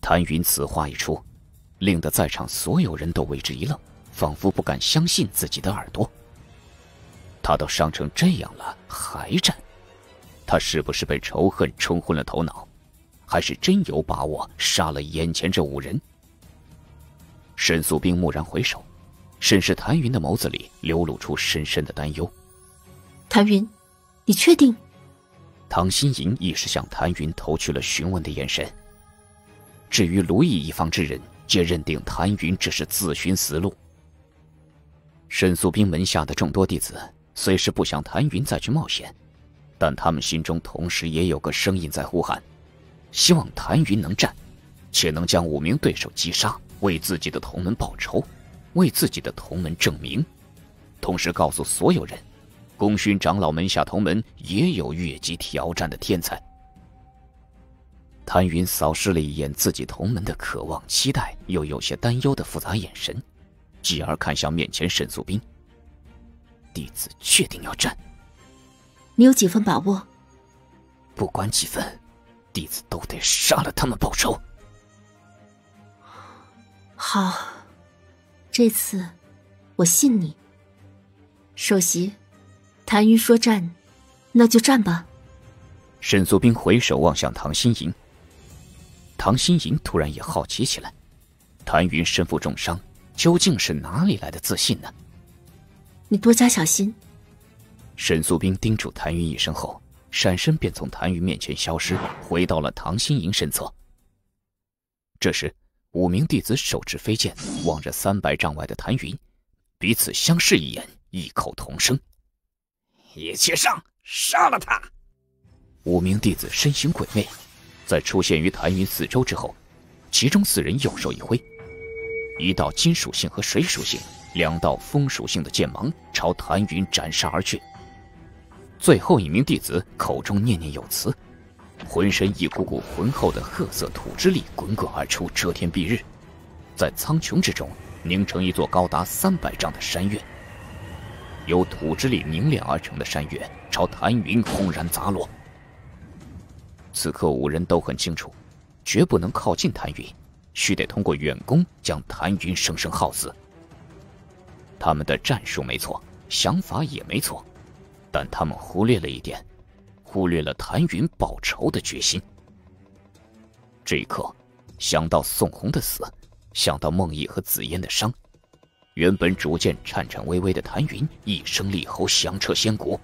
谭云此话一出，令得在场所有人都为之一愣，仿佛不敢相信自己的耳朵。他都伤成这样了，还战？他是不是被仇恨冲昏了头脑，还是真有把握杀了眼前这5人？申素冰蓦然回首，审视谭云的眸子里流露出深深的担忧。 谭云，你确定？ 唐心莹亦是向谭云投去了询问的眼神。至于卢毅一方之人，皆认定谭云只是自寻死路。申素冰门下的众多弟子虽是不想谭云再去冒险，但他们心中同时也有个声音在呼喊，希望谭云能战，且能将5名对手击杀，为自己的同门报仇，为自己的同门证明。同时告诉所有人，功勋长老门下同门也有越级挑战的天才。谭云扫视了一眼自己同门的渴望、期待又有些担忧的复杂眼神，继而看向面前申素冰。弟子确定要战。 你有几分把握？ 不管几分，弟子都得杀了他们报仇。 好，这次我信你。首席，谭云说战，那就战吧。 申素冰回首望向唐心莹，唐心莹突然也好奇起来，谭云身负重伤，究竟是哪里来的自信呢？ 你多加小心。 申素冰叮嘱谭云一声后，闪身便从谭云面前消失，回到了唐心莹身侧。这时5名弟子手持飞剑，望着300丈外的谭云，彼此相视一眼，异口同声： 一起上，杀了他 ！5名弟子身形鬼魅，在出现于谭云四周之后，其中4人右手一挥，一道金属性和水属性，2道风属性的剑芒朝谭云斩杀而去。最后1名弟子口中念念有词，浑身一股股浑厚的褐色土之力滚滚而出，遮天蔽日，在苍穹之中凝成一座高达300丈的山岳。由土之力凝练而成的山岳朝谭云轰然砸落。此刻5人都很清楚，绝不能靠近谭云，须得通过远攻将谭云生生耗死。他们的战术没错，想法也没错，但他们忽略了一点，忽略了谭云报仇的决心。这一刻，想到宋红的死，想到孟毅和紫嫣的伤，原本逐渐颤颤巍巍的谭云一声厉吼，响彻仙谷：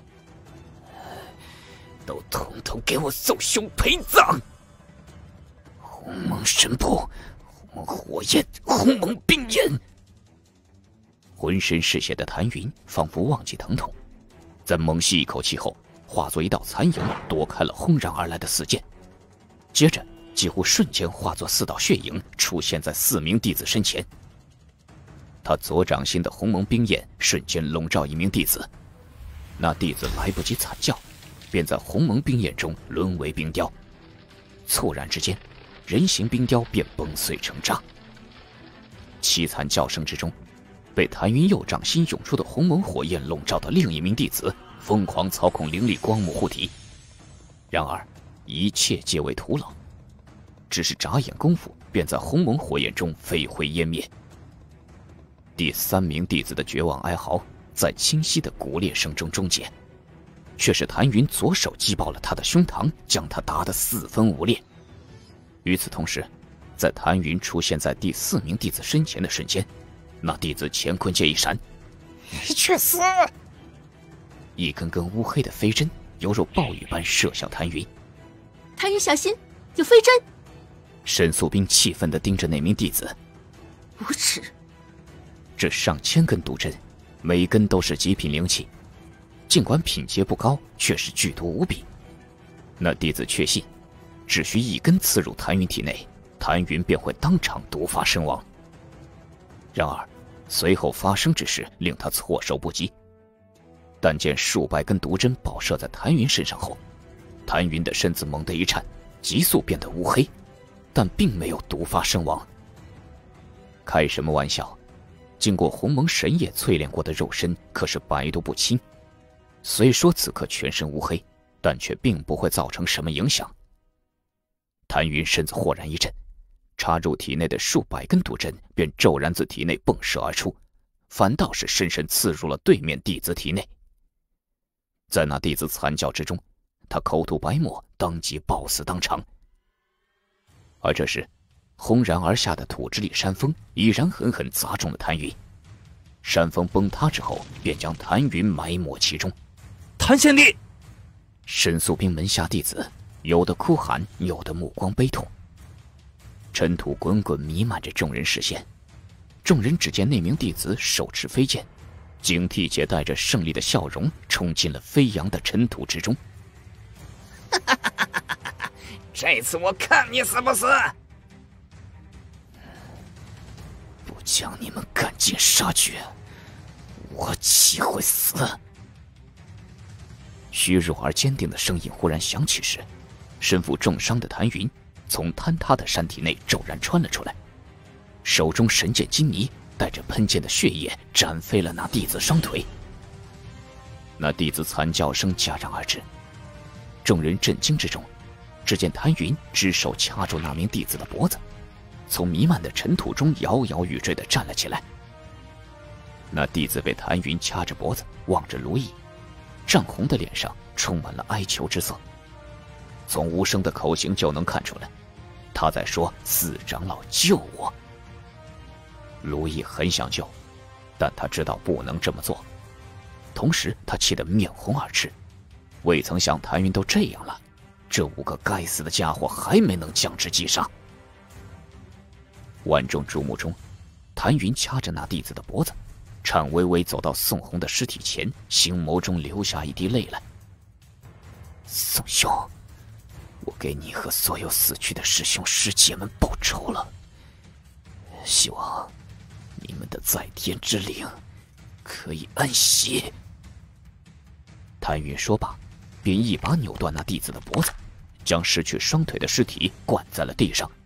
都统统给我送兄陪葬！鸿蒙神步，鸿蒙火焰，鸿蒙冰焰。 浑身是血的谭云仿佛忘记疼痛，在猛吸一口气后，化作一道残影，躲开了轰然而来的4剑，接着几乎瞬间化作4道血影，出现在4名弟子身前。他左掌心的鸿蒙冰焰瞬间笼罩1名弟子，那弟子来不及惨叫，便在鸿蒙冰焰中沦为冰雕。猝然之间，人形冰雕便崩碎成渣。凄惨叫声之中，被谭云右掌心涌出的鸿蒙火焰笼罩的另1名弟子疯狂操控灵力光幕护体，然而一切皆为徒劳，只是眨眼功夫便在鸿蒙火焰中飞灰烟灭。第3名弟子的绝望哀嚎在清晰的骨裂声中终结，却是谭云左手击爆了他的胸膛，将他打得4分5裂。与此同时，在谭云出现在第4名弟子身前的瞬间，那弟子乾坤界一闪， 你去死！ 一根根乌黑的飞针犹如暴雨般射向谭云。 谭云小心，有飞针！ 申素冰气愤地盯着那名弟子， 无耻！ 这上千根毒针，每根都是极品灵气，尽管品阶不高，却是剧毒无比。那弟子确信，只需1根刺入谭云体内，谭云便会当场毒发身亡。然而，随后发生之事令他措手不及。但见数百根毒针爆射在谭云身上后，谭云的身子猛地一颤，急速变得乌黑，但并没有毒发身亡。开什么玩笑！经过鸿蒙神液淬炼过的肉身可是百毒不侵，虽说此刻全身乌黑，但却并不会造成什么影响。谭云身子豁然一震， 插入体内的数百根毒针便骤然自体内迸射而出，反倒是深深刺入了对面弟子体内。在那弟子惨叫之中，他口吐白沫，当即暴死当场。而这时，轰然而下的土之力山峰已然狠狠砸中了谭云。山峰崩塌之后，便将谭云埋没其中。 谭贤弟！ 申宿兵门下弟子有的哭喊，有的目光悲痛。尘土滚滚弥漫着众人视线，众人只见那名弟子手持飞剑，警惕且带着胜利的笑容冲进了飞扬的尘土之中。 这次我看你死不死！ 不将你们赶尽杀绝，我岂会死？虚弱而坚定的声音忽然响起时，身负重伤的谭云从坍塌的山体内骤然穿了出来，手中神剑金泥带着喷溅的血液斩飞了那弟子双腿。那弟子惨叫声戛然而止，众人震惊之中，只见谭云只手掐住那名弟子的脖子，从弥漫的尘土中摇摇欲坠地站了起来。那弟子被谭云掐着脖子，望着卢毅，涨红的脸上充满了哀求之色。从无声的口型就能看出来，他在说四长老救我。卢毅很想救，但他知道不能这么做，同时他气得面红耳赤，未曾想谭云都这样了，这5个该死的家伙还没能将之击杀。万众瞩目中，谭云掐着那弟子的脖子，颤巍巍走到宋红的尸体前，星眸中流下一滴泪来。宋兄，我给你和所有死去的师兄师姐们报仇了，希望你们的在天之灵可以安息。谭云说罢，便一把扭断那弟子的脖子，将失去双腿的尸体灌在了地上。